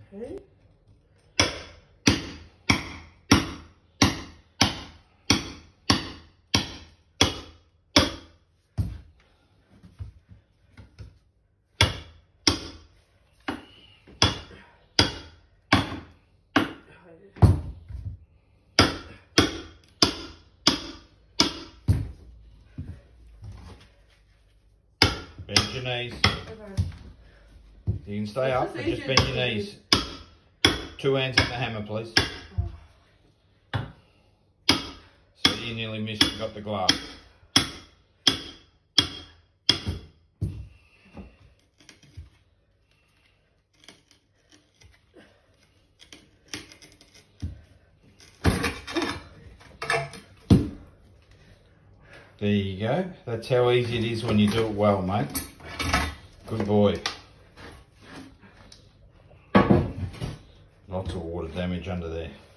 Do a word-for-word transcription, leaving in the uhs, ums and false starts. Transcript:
Okay. Bend your knees. Okay. You can stay up, but just bend your knees. Two hands on the hammer, please. So you nearly missed and got the glass. There you go. That's how easy it is when you do it well, mate. Good boy. Lots of water damage under there.